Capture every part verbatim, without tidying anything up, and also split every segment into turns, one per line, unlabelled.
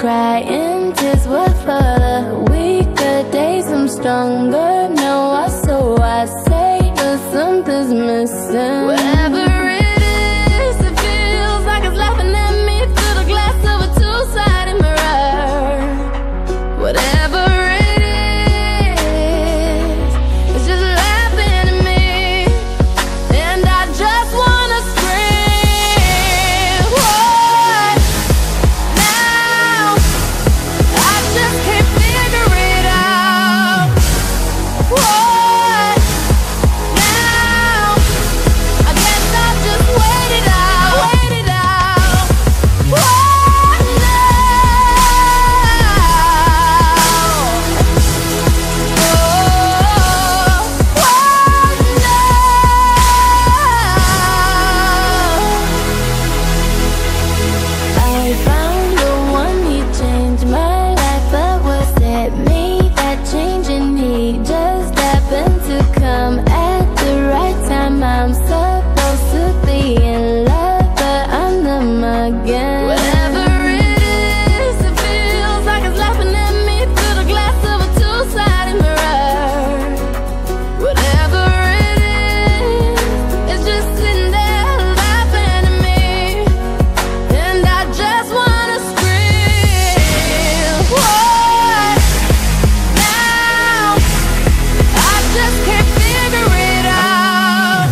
crying, tears were for the weaker days. I'm stronger now, I so I say, but something's missing. Whatever it is, it feels like it's laughing at me through the glass of a two-sided mirror. Whatever it is, it's just laughing at me, and I just wanna scream. What now? I just can't figure it out. What now? I guess I'll just wait it out, wait it out. What now? Oh, what now? I found the one, he changed my life, but was it me that changed? And he just happened to come at the right time. I'm supposed to be in love, but I'm them again. Whatever it is, it feels like it's laughing at me through the glass of a two-sided mirror. Whatever it is, it's just sitting there laughing at me, and I just wanna scream. What now? I just can't figure it out.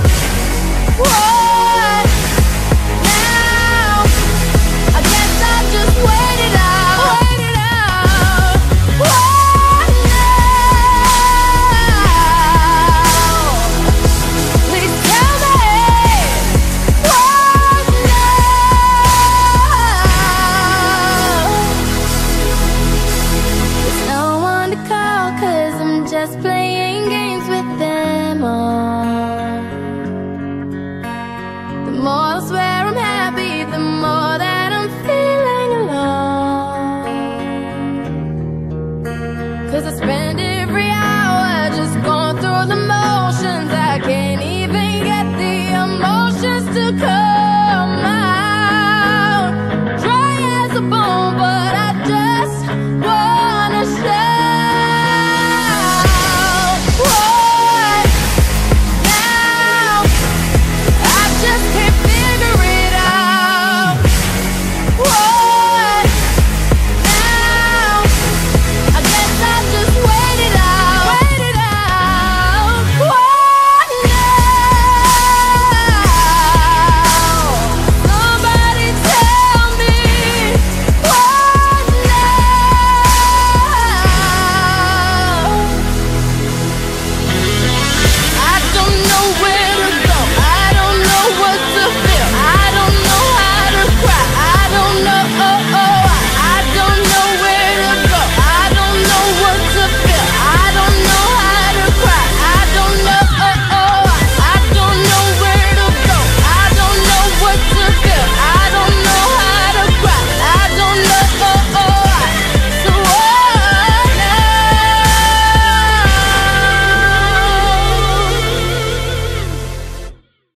What now? I guess I'll just wait it out, wait it out. What now? Please tell me. What now? There's no one to call, 'cause I'm just playing games with them all. The more I swear I'm happy, the more that I'm feeling alone. 'Cause I spend every hour just going through the motions. I can't even get the emotions to come.